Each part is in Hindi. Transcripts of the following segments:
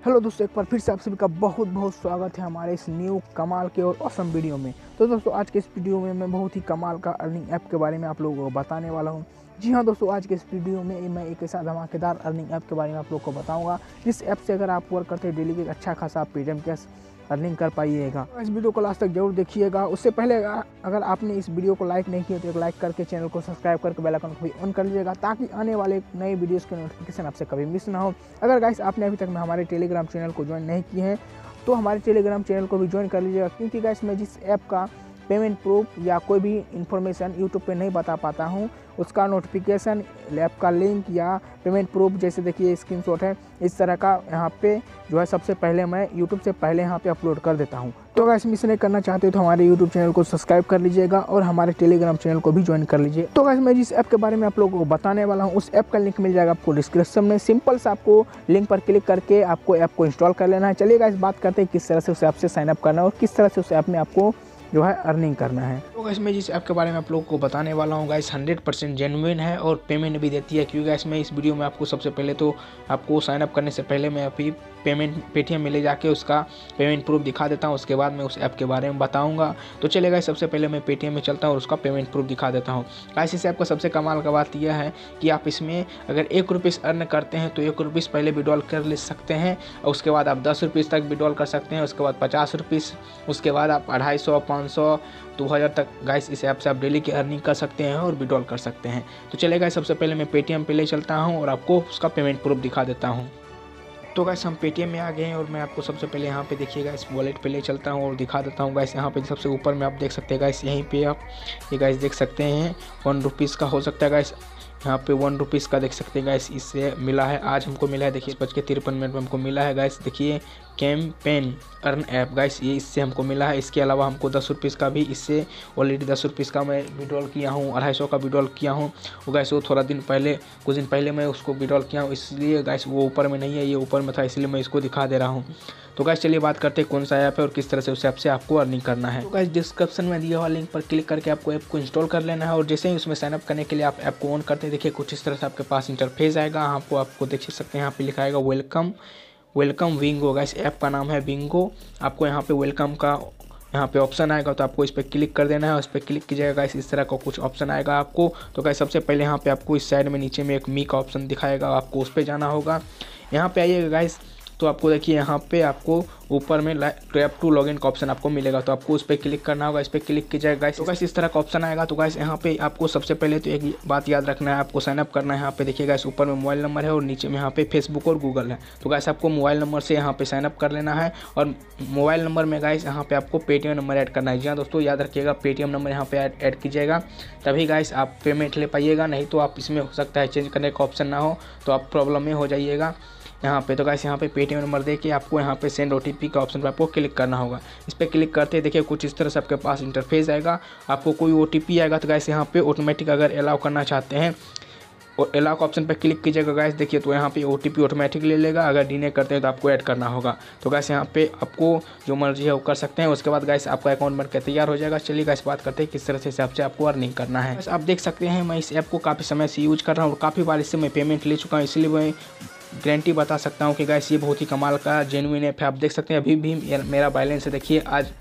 हेलो दोस्तों, एक बार फिर से आप सभी का बहुत बहुत स्वागत है हमारे इस न्यू कमाल के और ऑसम वीडियो में। तो दोस्तों, आज के इस वीडियो में मैं बहुत ही कमाल का अर्निंग ऐप के बारे में आप लोगों को बताने वाला हूं। जी हाँ दोस्तों, आज के इस वीडियो में मैं एक ऐसा धमाकेदार अर्निंग ऐप के बारे में आप लोगों को बताऊंगा जिस ऐप से अगर आप वर्क करते हैं डेली के अच्छा खासा पेटीएम कैश अर्निंग कर पाइएगा। इस वीडियो को लास्ट तक जरूर देखिएगा। उससे पहले अगर आपने इस वीडियो को लाइक नहीं किया तो एक लाइक करके चैनल को सब्सक्राइब करके बेल आइकन को भी ऑन कर लीजिएगा ताकि आने वाले नए वीडियोस के नोटिफिकेशन आपसे कभी मिस ना हो। अगर गाइस आपने अभी तक हमारे टेलीग्राम चैनल को ज्वाइन नहीं किए हैं तो हमारे टेलीग्राम चैनल को भी ज्वाइन कर लीजिएगा, क्योंकि गाइस मैं जिस ऐप का पेमेंट प्रूफ या कोई भी इन्फॉर्मेशन यूट्यूब पे नहीं बता पाता हूँ उसका नोटिफिकेशन, ऐप का लिंक या पेमेंट प्रूफ, जैसे देखिए स्क्रीनशॉट है, इस तरह का यहाँ पे जो है सबसे पहले मैं यूट्यूब से पहले यहाँ पे अपलोड कर देता हूँ। तो गाइस मिस नहीं करना चाहते हो तो हमारे यूट्यूब चैनल को सब्सक्राइब कर लीजिएगा और हमारे टेलीग्राम चैनल को भी ज्वाइन कर लीजिए। तो गाइस मैं जिस ऐप के बारे में आप लोगों को बताने वाला हूँ उस ऐप का लिंक मिल जाएगा आपको डिस्क्रिप्शन में। सिंपल से आपको लिंक पर क्लिक करके आपको ऐप को इंस्टॉल कर लेना है। चलिए गाइस बात करते हैं किस तरह से उस ऐप से साइनअप करना है और किस तरह से उस ऐप में आपको जो है अर्निंग करना है। तो गाइस मैं जिस ऐप के बारे में आप लोगों को बताने वाला हूँ गाइस 100% जेन्युइन है और पेमेंट भी देती है। क्योंकि गाइस मैं इस वीडियो में आपको सबसे पहले तो आपको साइनअप करने से पहले मैं अभी पेमेंट पेटीएम में ले जाके उसका पेमेंट प्रूफ दिखा देता हूँ, उसके बाद मैं उस ऐप के बारे में बताऊँगा। तो चलिए गाइस सबसे पहले मैं पेटीएम में चलता हूँ और उसका पेमेंट प्रूफ दिखा देता हूँ। गाइस इस ऐप का सबसे कमाल का बात यह है कि आप इसमें अगर ₹1 अर्न करते हैं तो ₹1 पहले विड्रॉल कर ले सकते हैं और उसके बाद आप ₹10 तक विड्रॉल कर सकते हैं, उसके बाद ₹50, उसके बाद आप 250, 500, 2000 तक गाइस इस ऐप से आप डेली की अर्निंग कर सकते हैं और विड्रॉल कर सकते हैं। तो चलिए गाइस सबसे पहले मैं पेटीएम पे ले चलता हूँ और आपको उसका पेमेंट प्रूफ दिखा देता हूँ। तो गाइस हम पेटीएम में आ गए हैं और मैं आपको सबसे पहले यहाँ पे देखिएगा इस वॉलेट पे ले चलता हूँ और दिखा देता हूँ। गाइस यहाँ पे सबसे ऊपर में आप देख सकते हैं गाइस, यहीं पे आप ये गाइस देख सकते हैं ₹1 का हो सकता है गाइस, यहाँ पे ₹1 का देख सकते हैं गाइस। इससे मिला है, आज हमको मिला है, देखिए 5:53 में हमको मिला है गाइस। देखिए कैंपेन अर्न ऐप गाइस, ये इससे हमको मिला है। इसके अलावा हमको ₹10 का भी इससे ऑलरेडी ₹10 का मैं विड्रॉल किया हूँ, 250 का विड्रॉल किया हूँ। वो गाइस वो थोड़ा दिन पहले, कुछ दिन पहले मैं उसको विड्रॉल किया हूँ, इसलिए गाइस वो ऊपर में नहीं है, ये ऊपर में था, इसलिए मैं इसको दिखा दे रहा हूँ। तो गाइस चलिए बात करते हैं कौन सा ऐप है और किस तरह से उस ऐप से आपको अर्निंग करना है। तो गाइस डिस्क्रिप्शन में दिया हुआ लिंक पर क्लिक करके आपको ऐप को इंस्टॉल कर लेना है और जैसे ही उसमें साइनअप करने के लिए आप ऐप को ऑन करते हैं, देखिए कुछ इस तरह से आपके पास इंटरफेस आएगा। आपको देख सकते हैं यहाँ पे लिखा आएगा वेलकम विंगो। गाइस ऐप का नाम है विंगो। आपको यहाँ पे वेलकम का यहाँ पे ऑप्शन आएगा तो आपको इस पर क्लिक कर देना है। उस पर क्लिक कीजिएगा गाइस, इस तरह का कुछ ऑप्शन आएगा आपको। तो गाइस सबसे पहले यहाँ पे आपको इस साइड में नीचे में एक मी का ऑप्शन दिखाएगा, आपको उस पर जाना होगा। यहाँ पे आइएगा गाइस तो आपको देखिए यहाँ पे आपको ऊपर में टैप टू लॉगिन का ऑप्शन आपको मिलेगा, तो आपको उस पर क्लिक करना होगा। इस पर क्लिक कीजिएगा गाइस। तो गाइस इस तरह का ऑप्शन आएगा। तो गाइस यहाँ पे आपको सबसे पहले तो एक बात याद रखना है, आपको साइनअप करना है। यहाँ पे देखिए गाइस ऊपर में मोबाइल नंबर है और नीचे में यहाँ पे फेसबुक और गूगल है। तो गाइस आपको मोबाइल नंबर से यहाँ पे साइनअप कर लेना है और मोबाइल नंबर में गाइस यहाँ पे आपको पेटीएम नंबर ऐड करना है। जी हाँ दोस्तों, याद रखिएगा पेटीएम नंबर यहाँ पे ऐड कीजिएगा, तभी गाइस आप पेमेंट ले पाइएगा, नहीं तो आप इसमें हो सकता है चेंज करने का ऑप्शन ना हो तो आप प्रॉब्लम में हो जाइएगा यहाँ पे। तो गाइस यहाँ पे पेटीएम नंबर दे के आपको यहाँ पे सेंड OTP का ऑप्शन पर आपको क्लिक करना होगा। इस पर क्लिक करते देखिए कुछ इस तरह से आपके पास इंटरफेस आएगा। आपको कोई OTP आएगा तो गाइस यहाँ पे ऑटोमेटिक अगर अलाउ करना चाहते हैं और अलाउ का ऑप्शन पर क्लिक कीजिएगा गाइस, देखिए तो यहाँ पे OTP ऑटोमेटिक ले लेगा। अगर डिने करते हैं तो आपको ऐड करना होगा। तो गाइस यहाँ पे आपको जो मर्जी है वो कर सकते हैं। उसके बाद गाइस आपका अकाउंट बनकर तैयार हो जाएगा। चलिए गाइस बात करते हैं किस तरह से इस ऐप से आपको अर्निंग करना है। आप देख सकते हैं मैं इस ऐप को काफ़ी समय से यूज कर रहा हूँ और काफ़ी बार इससे मैं पेमेंट ले चुका हूँ, इसलिए मैं गारंटी बता सकता हूँ कि गाइस ये बहुत ही कमाल का जेन्युइन ऐप है। आप देख सकते हैं अभी भी मेरा बैलेंस है, देखिए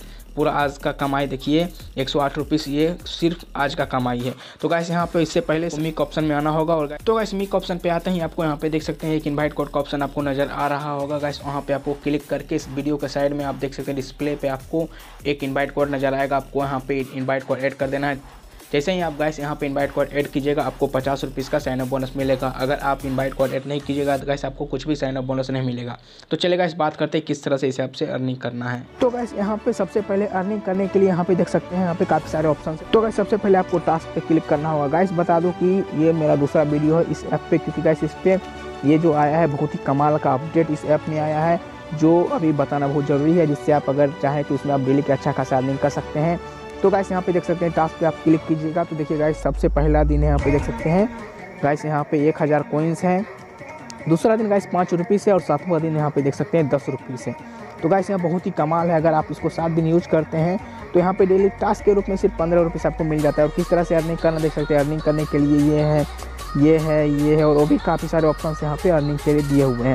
आज का कमाई देखिए ₹108, ये सिर्फ आज का कमाई है। तो गाइस यहाँ पे इससे पहले मिक ऑप्शन में आना होगा और तो गाइस मिक ऑप्शन पे आते ही आपको यहाँ पे देख सकते हैं एक इनवाइट कोड का ऑप्शन आपको नज़र आ रहा होगा। गाइस वहाँ पे आपको क्लिक करके इस वीडियो के साइड में आप देख सकते हैं डिस्प्ले पे आपको एक इनवाइट कोड नज़र आएगा, आपको यहाँ पे इनवाइट कोड ऐड कर देना है। जैसे ही आप गाइस यहाँ पे इनवाइट कोड ऐड कीजिएगा आपको ₹50 का साइनअप बोनस मिलेगा। अगर आप इनवाइट कोड ऐड नहीं कीजिएगा तो गाइस आपको कुछ भी साइनअप बोनस नहीं मिलेगा। तो चलिए गाइस बात करते हैं किस तरह से इस ऐप से अर्निंग करना है। तो गाइस यहाँ पे सबसे पहले अर्निंग करने के लिए यहाँ पे देख सकते हैं यहाँ पे काफ़ी सारे ऑप्शन है। तो गाइस सबसे पहले आपको टास्क पे क्लिक करना होगा। गाइस बता दो कि ये मेरा दूसरा वीडियो है इस ऐप पे, क्योंकि गाइस इस पे ये जो आया है बहुत ही कमाल का अपडेट इस ऐप में आया है जो अभी बताना बहुत ज़रूरी है, जिससे आप अगर चाहें तो इसमें आप डेली का अच्छा खासा अर्निंग कर सकते हैं। तो गाइस यहाँ पे देख सकते हैं टास्क पे आप क्लिक कीजिएगा तो देखिए गाइस सबसे पहला दिन है, यहाँ पे देख सकते हैं गाइस यहाँ पे 1000 कॉइन्स हैं। दूसरा दिन गाइस ₹5 है और सातवां दिन यहाँ पे देख सकते हैं ₹10 है। तो गाइस यहाँ बहुत ही कमाल है। अगर आप इसको 7 दिन यूज करते हैं तो यहाँ पे डेली टास्क के रूप में सिर्फ ₹15 आपको मिल जाता है। और किस तरह से अर्निंग करना देख सकते हैं। अर्निंग करने के लिए ये है और वो भी काफ़ी सारे ऑप्शन यहाँ पे अर्निंग के लिए दिए हुए हैं।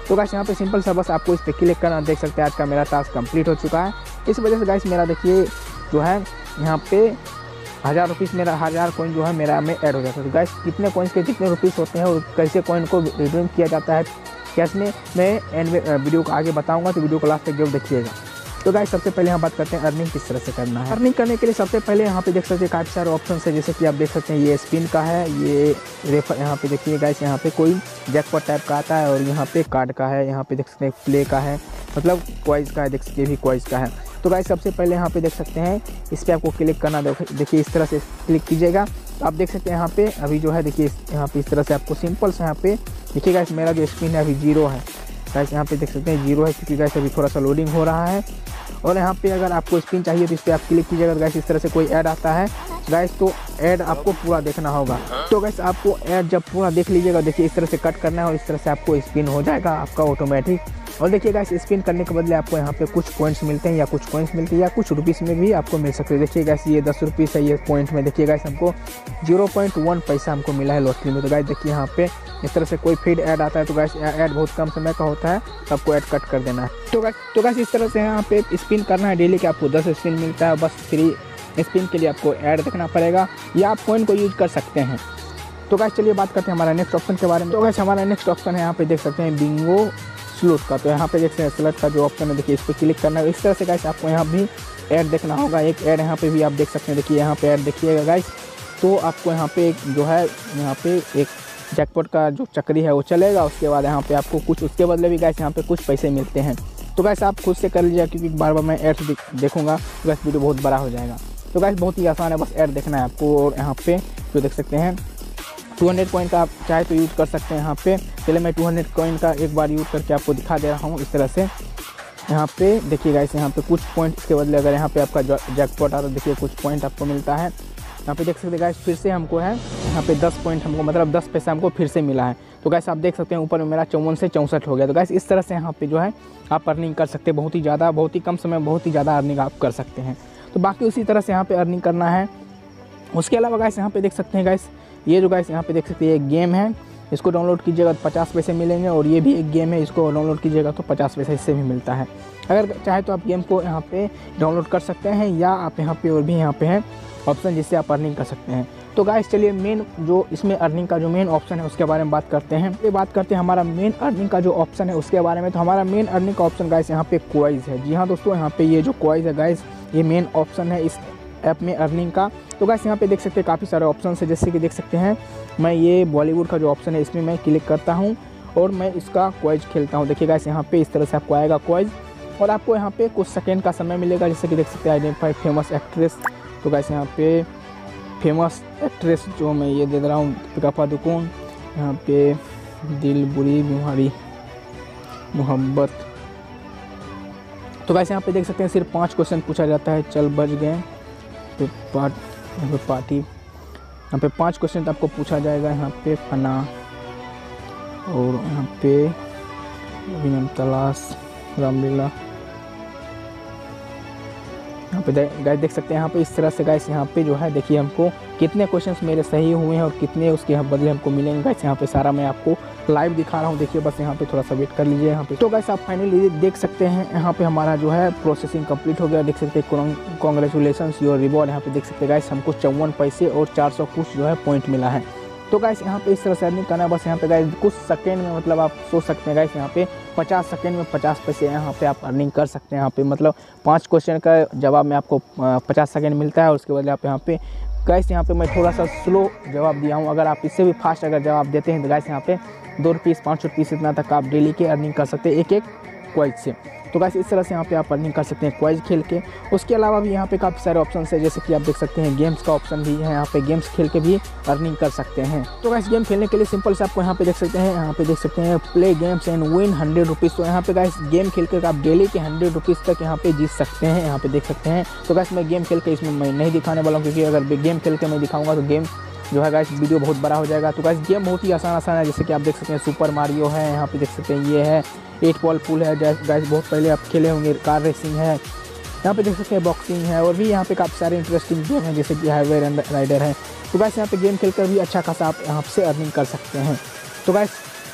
तो गाइस यहाँ पे सिंपल सा बस आपको इस पर क्लिक करना, देख सकते हैं आज का मेरा टास्क कंप्लीट हो चुका है। इस वजह से गाइस मेरा देखिए जो है यहाँ पे 1000 रुपीज़ मेरा 1000 कॉइन जो है मेरा में ऐड हो जाता है। तो गाइस कितने कॉइन्स के कितने रुपीज़ होते हैं और कैसे कॉइन को रिडीम किया जाता है कैश में, मैं एंड में वीडियो को आगे बताऊँगा, तो वीडियो को लास्ट तक जरूर देखिएगा। तो गाइस सबसे पहले हम बात करते हैं अर्निंग किस तरह से करना है। अर्निंग करने के लिए सबसे पहले यहाँ पे देख सकते हैं काफ़ी सारे ऑप्शन है, जैसे कि आप देख सकते हैं ये स्पिन का है, ये रेफर, यहाँ पे देखिए गाइस यहाँ पे कोई जैकपॉट टाइप का आता है और यहाँ पे कार्ड का है, यहाँ पे देख सकते हैं प्ले का है, मतलब क्वाइज का है, देख सकते हैं भी क्वाइज का है। तो गाइस सबसे पहले यहाँ पे देख सकते हैं इस पर आपको क्लिक करना, देखिए इस तरह से क्लिक कीजिएगा। तो आप देख सकते हैं यहाँ पे अभी जो है देखिए यहाँ पे इस तरह से आपको सिंपल से यहाँ पे देखिए गाइस मेरा जो स्पिन है अभी 0 है गाइस, यहाँ पे देख सकते हैं 0 है क्योंकि गाइस अभी थोड़ा सा लोडिंग हो रहा है। और यहाँ पे अगर आपको स्पिन चाहिए तो इस पर आप क्लिक कीजिएगा। गाइस इस तरह से कोई ऐड आता है गाइस, तो ऐड आपको पूरा देखना होगा। तो गाइस आपको ऐड जब पूरा देख लीजिएगा, देखिए इस तरह से कट करना है और इस तरह से आपको स्पिन हो जाएगा आपका ऑटोमेटिक। और देखिए गाइस स्पिन करने के बदले आपको यहाँ पे कुछ पॉइंट्स मिलते हैं या कुछ कॉइन्स मिलते हैं या कुछ रुपीस में भी आपको मिल सकते हैं। देखिए गाइस ये 10 रुपीस है, ये पॉइंट में देखिए गाइस हमको 0.1 पैसा हमको मिला है लॉटरी में। तो गाइस देखिए यहाँ पे इस तरह से कोई फीड ऐड आता है तो गाइस ऐड बहुत कम समय का होता है, तो आपको ऐड कट कर देना है। तो गाइस इस तरह से यहाँ पे स्पिन करना है डेली के, आपको 10 स्पिन मिलता है, बस फ्री स्पिन के लिए आपको ऐड देखना पड़ेगा या आप कॉइन को यूज कर सकते हैं। तो गाइस चलिए बात करते हैं हमारा नेक्स्ट ऑप्शन के बारे में। तो गाइस हमारा नेक्स्ट ऑप्शन है यहाँ पे देख सकते हैं बिंगो स्लॉट का। तो यहाँ पे देख सकते हैं स्लॉट का जो ऑप्शन है, देखिए इस पर क्लिक करना है। इस तरह से गाइस आपको यहाँ भी ऐड देखना होगा, एक ऐड यहाँ पे भी आप देख सकते हैं, देखिए यहाँ पे ऐड देखिएगा गाइस। तो आपको यहाँ पे एक जो है यहाँ पे एक जैकपॉट का जो चक्री है वो चलेगा, उसके बाद यहाँ पे आपको कुछ उसके बदले भी गाइस यहाँ पे कुछ पैसे मिलते हैं। तो गाइस आप खुद से कर लीजिए क्योंकि बार बार मैं ऐड देखूँगा तो गाइस वीडियो बहुत बड़ा हो जाएगा। तो गाइस बहुत ही आसान है, बस ऐड देखना है आपको। और यहाँ पे जो देख सकते हैं 200 कॉइन का आप चाहे तो यूज़ कर सकते हैं यहाँ पे। चलिए मैं 200 कॉइन का एक बार यूज़ करके आपको दिखा दे रहा हूँ। इस तरह से यहाँ पे देखिए गाइस यहाँ पे कुछ पॉइंट के बदले अगर यहाँ पे आपका जैकपॉट आता है, देखिए कुछ पॉइंट आपको मिलता है। यहाँ पे देख सकते हैं गाइस फिर से हमको है यहाँ पे 10 पॉइंट हमको मतलब 10 पैसा हमको फिर से मिला है। तो गाइस आप देख सकते हैं ऊपर में मेरा 54 से 64 हो गया। तो गाइस इस तरह से यहाँ पे जो है आप अर्निंग कर सकते हैं, बहुत ही ज़्यादा, बहुत ही कम समय में बहुत ही ज़्यादा अर्निंग आप कर सकते हैं। तो बाकी उसी तरह से यहाँ पे अर्निंग करना है। उसके अलावा गाइस यहाँ पे देख सकते हैं गाइस ये जो गाइस यहाँ पे देख सकते हैं एक गेम है, इसको डाउनलोड कीजिएगा तो 50 पैसे मिलेंगे। और ये भी एक गेम है, इसको डाउनलोड कीजिएगा तो 50 पैसे इससे भी मिलता है। अगर चाहे तो आप गेम को यहाँ पे डाउनलोड कर सकते हैं या आप यहाँ पे और भी यहाँ पे है ऑप्शन जिससे आप अर्निंग कर सकते हैं। तो गाइस चलिए मेन जो इसमें अर्निंग का जो मेन ऑप्शन है उसके बारे में बात करते हैं। ये बात करते हैं हमारा मेन अर्निंग का जो ऑप्शन है उसके बारे में। तो हमारा मेन अर्निंग का ऑप्शन गाइस यहाँ पे क्वाइज है। जी हाँ दोस्तों, यहाँ पे ये जो क्वाइज है गाइस ये मेन ऑप्शन है इस ऐप में अर्निंग का। तो गाइस यहाँ पे देख सकते हैं काफ़ी सारे ऑप्शन है, जैसे कि देख सकते हैं मैं ये बॉलीवुड का जो ऑप्शन है इसमें मैं क्लिक करता हूँ और मैं इसका क्वाइज खेलता हूँ। देखिए गाइस यहाँ पे इस तरह से आपको आएगा क्वाइज और आपको यहाँ पे कुछ सेकेंड का समय मिलेगा, जैसे कि देख सकते हैं आइडेंटिफाई फेमस एक्ट्रेस। तो गाइस यहाँ पे फेमस एक्ट्रेस जो मैं ये दे रहा हूँ दीपिका पादुकोण, यहाँ पे दिल बुरी बीमारी मोहब्बत। तो गाइस यहाँ पे देख सकते हैं सिर्फ 5 क्वेश्चन पूछा जाता है, चल बच गए पार्टी। यहाँ पे 5 क्वेश्चन आपको पूछा जाएगा, यहाँ पे फना और यहाँ पे अभिनम तलाश रामलीला। यहाँ पे गाइस देख सकते हैं यहाँ पे इस तरह से गाइस यहाँ पे जो है देखिए हमको कितने क्वेश्चंस मेरे सही हुए हैं और कितने उसके बदले हमको मिलेंगे। गाइस यहाँ पे सारा मैं आपको लाइव दिखा रहा हूँ, देखिए बस यहाँ पे थोड़ा सा वेट कर लीजिए यहाँ पे। तो गाइस आप फाइनली देख सकते हैं यहाँ पे हमारा जो है प्रोसेसिंग कंप्लीट हो गया। देख सकते हैं कॉन्ग्रेचुलेसन्स योर रिवॉर्ड। यहाँ पे देख सकते हैं गाइस हमको 54 पैसे और 400 कुछ जो है पॉइंट मिला है। तो गाइस यहाँ पे इस तरह से अर्निंग करना है, बस यहाँ पे गाइस कुछ सेकंड में मतलब आप सोच सकते हैं गाइस यहाँ पे 50 सेकंड में 50 पैसे यहाँ पे आप अर्निंग कर सकते हैं। यहाँ पे मतलब 5 क्वेश्चन का जवाब में आपको 50 सेकंड मिलता है और उसके बदले आप यहाँ पे गाइस यहाँ पे मैं थोड़ा सा स्लो जवाब दिया हूँ। अगर आप इससे भी फास्ट अगर जवाब देते हैं तो गाइस यहाँ पे 2 रुपीज़ 5 रुपीज़ इतना तक आप डेली के अर्निंग कर सकते हैं एक क्वाइज से। तो गाइस इस तरह से यहाँ पे आप अर्निंग कर सकते हैं क्वाइज खेल के। उसके अलावा भी यहाँ पे काफ़ी सारे ऑप्शन है, जैसे कि आप देख सकते हैं गेम्स का ऑप्शन भी है, यहाँ पे गेम्स खेल के भी अर्निंग कर सकते हैं। तो गाइस गेम खेलने के लिए सिंपल से आपको यहाँ पे देख सकते हैं, यहाँ पे देख सकते हैं play games and win 100 rupees. तो यहाँ पे गाइस गेम खेल कर आप डेली के 100 रुपीज़ तक यहाँ पे जीत सकते हैं, यहाँ पे देख सकते हैं। तो गाइस मैं गेम खेल के इसमें मैं नहीं दिखाने वाला हूँ, क्योंकि अगर गेम खेल के मैं दिखाऊंगा तो गेम जो है गाइस वीडियो बहुत बड़ा हो जाएगा। तो गाइस गेम बहुत ही आसान है, जैसे कि आप देख सकते हैं सुपर मारियो है, यहाँ पे देख सकते हैं ये है 8 बॉल पूल है, गाइस बहुत पहले आप खेले होंगे। कार रेसिंग है, यहाँ पे देख सकते हैं बॉक्सिंग है और भी यहाँ पे काफ़ी सारे इंटरेस्टिंग गेम है, जैसे कि हाईवे राइडर है। तो गाइस यहाँ पे गेम खेलकर भी अच्छा खासा आप यहाँ से अर्निंग कर सकते हैं। तो गाइस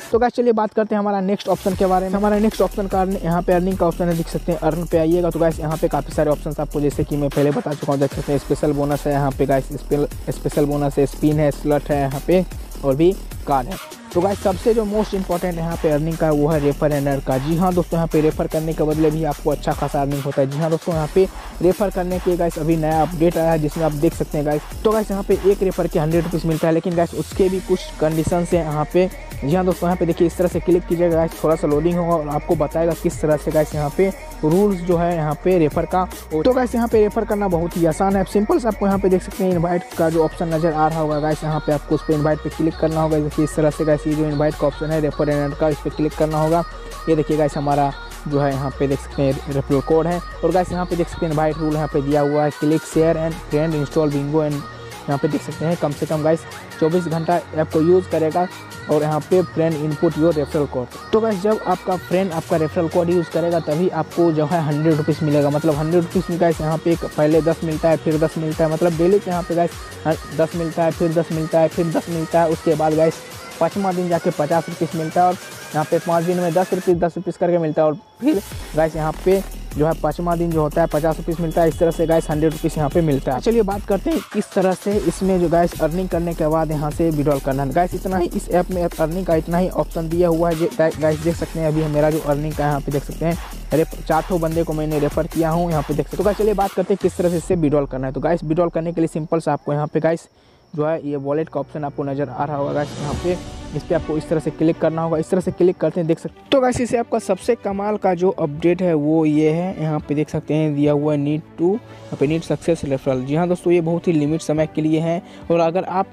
तो गाइस चलिए बात करते हैं हमारा नेक्स्ट ऑप्शन के बारे में। हमारा नेक्स्ट ऑप्शन का यहाँ पे अर्निंग का ऑप्शन है, देख सकते हैं अर्न पे आइएगा तो गाइस यहाँ पे काफ़ी सारे ऑप्शन आपको, जैसे कि मैं पहले बता चुका हूँ, देख सकते हैं स्पेशल बोनस है यहाँ पे गाइस, स्पेशल बोनस है, स्पिन है, स्लट है यहाँ पे और भी कार्ड है। तो गाइस सबसे जो मोस्ट इंपॉर्टेंट यहाँ पे अर्निंग का वो है रेफर एंड अर्न का। जी हाँ दोस्तों, यहाँ पे रेफर करने के बदले भी आपको अच्छा खासा अर्निंग होता है। जी हाँ दोस्तों, यहाँ पे रेफर करने के गाइस अभी नया अपडेट आया है जिसमें आप देख सकते हैं गाइस। तो गाइस यहाँ पे एक रेफर के 100 रुपीज़ मिलता है, लेकिन गाइस उसके भी कुछ कंडीशन है यहाँ पे। जी हाँ दोस्तों, यहाँ पे देखिए इस तरह से क्लिक कीजिएगा गाइस, थोड़ा सा लोडिंग होगा और आपको बताएगा किस तरह से गाइस यहाँ पे रूल्स जो है यहाँ पे रेफर का। तो गाइस यहाँ पे रेफर करना बहुत ही आसान है, सिंपल से आपको यहाँ पे देख सकते हैं इनवाइट का जो ऑप्शन नजर आ रहा होगा गाइस, यहाँ पे आपको उस पर इनवाइट पे क्लिक करना होगा। देखिए इस तरह से गाइस ये जो इनवाइट का ऑप्शन है रेफर एंड अर्न का, इस पर क्लिक करना होगा। ये देखिए गाइस हमारा जो है यहाँ पे देख सकते हैं रेफरल कोड है और गाइस यहाँ पे देख सकते हैं इनवाइट रूल यहाँ पे दिया हुआ है, click share and friend install bingo and यहाँ पे देख सकते हैं कम से कम गाइस 24 घंटा ऐप को यूज़ करेगा और यहाँ पे friend input your referral code. तो गाइस जब आपका फ्रेंड आपका रेफरल कोड यूज़ करेगा तभी आपको जो है 100 रुपीज़ मिलेगा। मतलब 100 रुपीज़ में गाइस यहाँ पे पहले 10 मिलता है, फिर 10 मिलता है, मतलब डेली के यहाँ पे गाइस 10 मिलता है, फिर 10 मिलता है, फिर 10 मिलता है। उसके बाद गाइस 5वां दिन जाके 50 रुपीज़ मिलता है और यहाँ पे 5 दिन में 10 रुपीज़ करके मिलता है और फिर गाइस यहाँ पे जो है 5वां दिन जो होता है 50 रुपीज़ मिलता है। इस तरह से गाइस 100 रुपीज़ यहाँ पे मिलता है। चलिए बात करते हैं किस तरह से इसमें जो गाइस अर्निंग करने के बाद यहाँ से विड्रॉल करना है। गाइस इतना ही इस ऐप में अर्निंग का इतना ही ऑप्शन दिया हुआ है। गाइस देख सकते हैं अभी मेरा जो अर्निंग का यहाँ पे देख सकते हैं 4 बंदे को मैंने रेफर किया हूँ यहाँ पे देख सकते। तो गाइस चलिए बात करते हैं किस तरह से इससे विड्रॉल करना है। तो गाइस विड्रॉल करने के लिए सिंपल से आपको यहाँ पे गाइस जो है ये वॉलेट का ऑप्शन आपको नज़र आ रहा होगा गाइस, यहाँ पे इस पर आपको इस तरह से क्लिक करना होगा। इस तरह से क्लिक करते हैं देख सकते हैं। तो गाइस इसे आपका सबसे कमाल का जो अपडेट है वो ये है, यहाँ पे देख सकते हैं दिया हुआ नीड टू यहाँ पे नीड सक्सेस रेफरल। जी हाँ दोस्तों, ये बहुत ही लिमिट समय के लिए है और अगर आप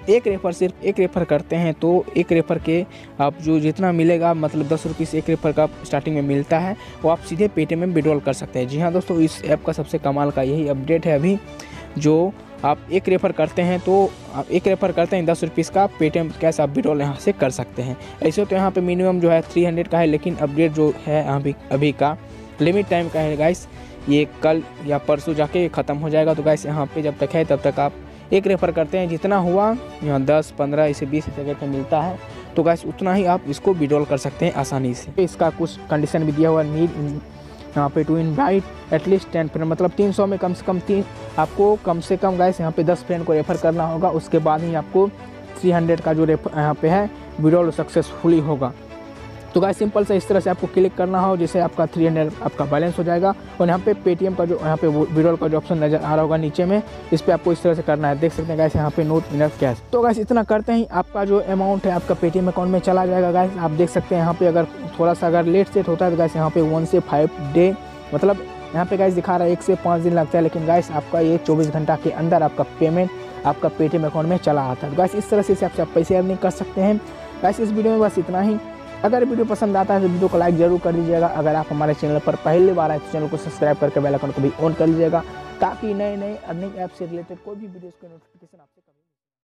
सिर्फ एक रेफर करते हैं तो एक रेफर के आप जो जितना मिलेगा, मतलब 10 रुपीज़ एक रेफर का स्टार्टिंग में मिलता है, वो आप सीधे पेटीएम में विड्रॉल कर सकते हैं। जी हाँ दोस्तों, इस ऐप का सबसे कमाल का यही अपडेट है अभी। जो आप एक रेफर करते हैं तो आप एक रेफर करते हैं 10 रुपीज़ का पेटीएम कैश आप विड्रॉल यहाँ से कर सकते हैं। ऐसे तो यहाँ पे मिनिमम जो है 300 का है, लेकिन अपडेट जो है अभी का लिमिट टाइम का है गाइस, ये कल या परसों जाके ख़त्म हो जाएगा। तो गाइस यहाँ पे जब तक है तब तक आप एक रेफर करते हैं, जितना हुआ यहाँ 10, 15 इसे 20 जगह पे मिलता है तो गाइस उतना ही आप इसको विड्रॉल कर सकते हैं आसानी से। इसका कुछ कंडीशन भी दिया हुआ नीड यहाँ पे टू इनवाइट एटलीस्ट 10 फ्रेंड, मतलब 300 में कम से कम आपको कम से कम गाइस यहाँ पे 10 फ्रेंड को रेफर करना होगा। उसके बाद ही आपको 300 का जो रेफर यहाँ पे है विड्रॉल सक्सेसफुली होगा। तो गाइस सिंपल से इस तरह से आपको क्लिक करना हो, जैसे आपका 300 आपका बैलेंस हो जाएगा और यहाँ पे पेटीएम का जो यहाँ पे विड्रॉल का जो ऑप्शन नजर आ रहा होगा नीचे में, इस पर आपको इस तरह से करना है। देख सकते हैं गाइस यहाँ पे नोट इनफ कैश। तो गाइस इतना करते ही आपका जो अमाउंट है आपका पेटीएम अकाउंट में चला जाएगा। गाइस आप देख सकते हैं यहाँ पे अगर थोड़ा सा अगर लेट सेट होता है तो गाइस यहाँ पे 1 से 5 डे, मतलब यहाँ पे गाइस दिखा रहा है 1 से 5 दिन लगता है, लेकिन गाइस आपका ये 24 घंटा के अंदर आपका पेमेंट आपका पेटीएम अकाउंट में चला आता है। गाइस इस तरह से आप पैसे अर्निंग कर सकते हैं। गाइस इस वीडियो में बस इतना ही। अगर वीडियो पसंद आता है तो वीडियो को लाइक जरूर कर दीजिएगा। अगर आप हमारे चैनल पर पहली बार आए तो चैनल को सब्सक्राइब करके बेल आइकन को भी ऑन कर लीजिएगा, ताकि नए अर्निंग ऐप से रिलेटेड कोई भी वीडियोस का नोटिफिकेशन आपसे